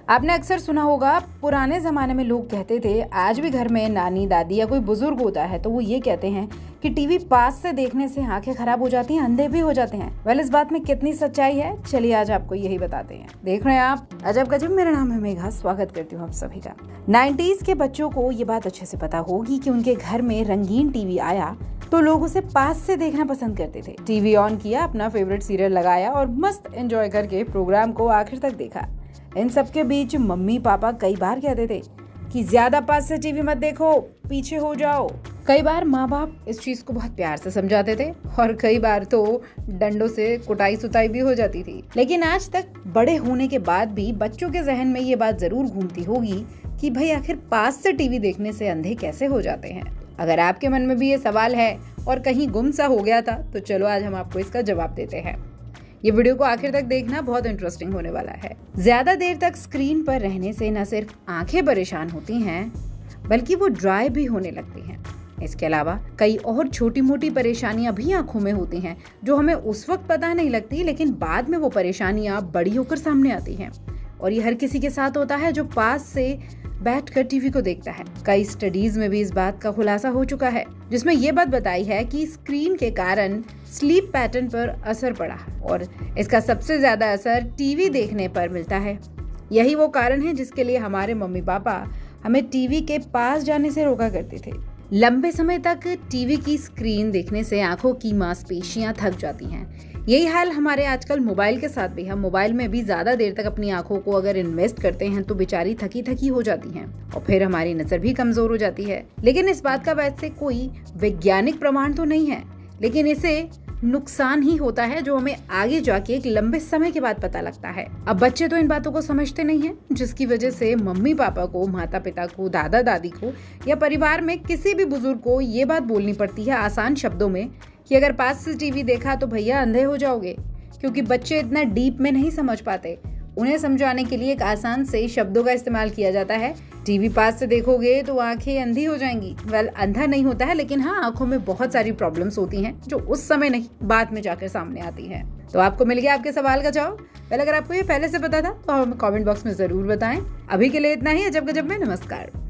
आपने अक्सर सुना होगा, पुराने जमाने में लोग कहते थे आज भी घर में नानी दादी या कोई बुजुर्ग होता है तो वो ये कहते हैं कि टीवी पास से देखने से आंखें खराब हो जाती हैं, अंधे भी हो जाते हैं। इस बात में कितनी सच्चाई है, चलिए आज आपको यही बताते हैं। देख रहे हैं आप अजब गजब। मेरा नाम है मेघा, स्वागत करती हूँ आप सभी का। 90s के बच्चों को ये बात अच्छे से पता होगी कि उनके घर में रंगीन टीवी आया तो लोग उसे पास से देखना पसंद करते थे। टीवी ऑन किया, अपना फेवरेट सीरियल लगाया और मस्त एंजॉय करके प्रोग्राम को आखिर तक देखा। इन सब के बीच मम्मी पापा कई बार कहते थे कि ज्यादा पास से टीवी मत देखो, पीछे हो जाओ। कई बार माँ बाप इस चीज को बहुत प्यार से समझाते थे और कई बार तो डंडों से कुटाई सुताई भी हो जाती थी। लेकिन आज तक बड़े होने के बाद भी बच्चों के जहन में ये बात जरूर घूमती होगी कि भाई आखिर पास से टीवी देखने से अंधे कैसे हो जाते हैं। अगर आपके मन में भी ये सवाल है और कहीं गुम सा हो गया था तो चलो आज हम आपको इसका जवाब देते हैं। ये वीडियो को आखिर तक देखना, बहुत इंटरेस्टिंग होने वाला है। ज्यादा देर तक स्क्रीन पर रहने से न सिर्फ आंखें परेशान होती हैं बल्कि वो ड्राई भी होने लगती हैं। इसके अलावा कई और छोटी मोटी परेशानियां भी आंखों में होती हैं जो हमें उस वक्त पता नहीं लगती, लेकिन बाद में वो परेशानियां बड़ी होकर सामने आती हैं। और ये हर किसी के साथ होता है जो पास से बैठकर टीवी को देखता है। कई स्टडीज में भी इस बात का खुलासा हो चुका है जिसमें ये बात बताई है कि स्क्रीन के कारण स्लीप पैटर्न पर असर पड़ा और इसका सबसे ज्यादा असर टीवी देखने पर मिलता है। यही वो कारण है जिसके लिए हमारे मम्मी पापा हमें टीवी के पास जाने से रोका करते थे। लंबे समय तक टीवी की स्क्रीन देखने से आंखों की मांसपेशियां थक जाती हैं। यही हाल हमारे आजकल मोबाइल के साथ भी। हम मोबाइल में भी ज्यादा देर तक अपनी आंखों को अगर इन्वेस्ट करते हैं तो बेचारी थकी थकी हो जाती हैं और फिर हमारी नजर भी कमजोर हो जाती है। लेकिन इस बात का वैसे कोई वैज्ञानिक प्रमाण तो नहीं है, लेकिन इसे नुकसान ही होता है जो हमें आगे जाके एक लंबे समय के बाद पता लगता है। अब बच्चे तो इन बातों को समझते नहीं हैं, जिसकी वजह से मम्मी पापा को, माता पिता को, दादा दादी को या परिवार में किसी भी बुजुर्ग को ये बात बोलनी पड़ती है आसान शब्दों में कि अगर पास से टीवी देखा तो भैया अंधे हो जाओगे। क्योंकि बच्चे इतना डीप में नहीं समझ पाते, उन्हें समझाने के लिए एक आसान से शब्दों का इस्तेमाल किया जाता है। टीवी पास से देखोगे तो आंखें अंधी हो जाएंगी। अंधा नहीं होता है, लेकिन हाँ, आंखों में बहुत सारी प्रॉब्लम्स होती हैं जो उस समय नहीं, बाद में जाकर सामने आती हैं। तो आपको मिल गया आपके सवाल का जवाब। अगर आपको ये पहले से पता था तो हमें कमेंट बॉक्स में जरूर बताएं। अभी के लिए इतना ही। अजब गजब में नमस्कार।